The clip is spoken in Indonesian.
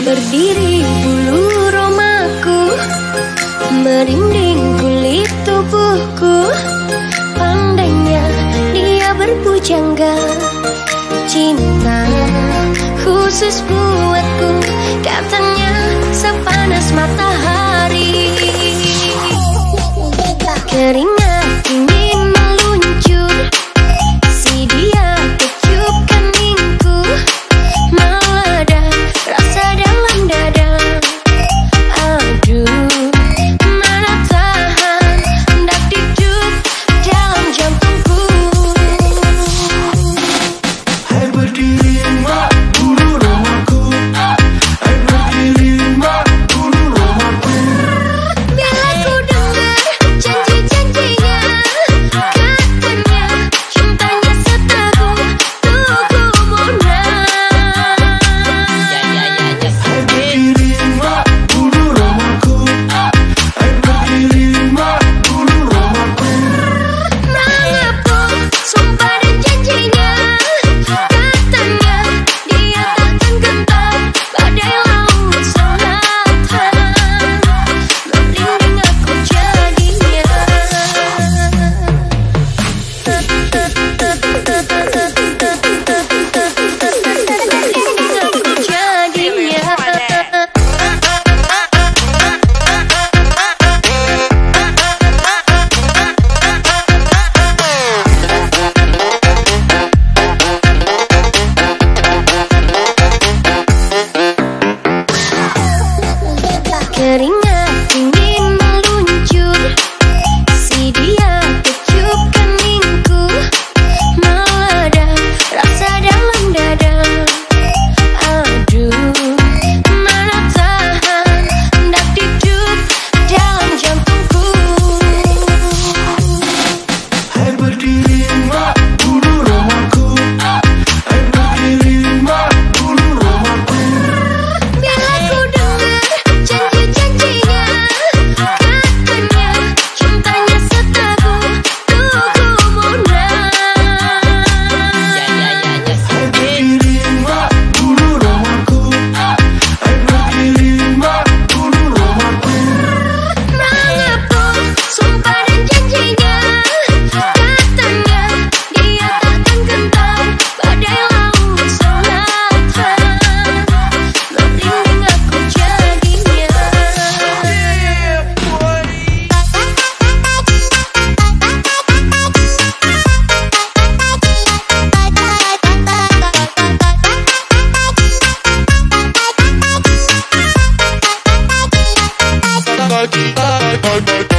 Berdiri bulu romaku, merinding kulit tubuhku. Pandainya dia berpujangga, cinta khusus buatku. Katanya sepanas matahari. Keringat ingin meluncur, si dia kecup keningku. Meledak rasa dalam dada. Aduh, mana tahan, hendak dikduk dalam jantungku. Hai berdiri mbak, bulu romaku. Hai berdiri mbak, bulu romaku. Bila ku dengar janji-janjinya, katanya cintanya seteguh tugu mona. Hai berdiri mbak, bulu romaku. Hai berdiri mbak, bulu romaku. Mengepung sumpah dan janjinya, katanya dia takkan gentar badai laut selatan. Merinding aku jadinya. Keringat ingin meluncur, si dia kecup keningku. Meledak rasa dalam dada. Aduh, mana tahan, hendak dikduk dalam jantungku. Hai berdiri mbak, bulu romaku. Hai berdiri mbak, bulu romaku. Bila ku dengar janji-janjinya, katanya cintanya seteguh tugu mona. Hai berdiri mbak, bulu romaku. Hai berdiri mbak, bulu romaku. Mengepung sumpah dan janjinya, katanya dia takkan gentar badai laut selatan. Merinding aku jadinya. Bye.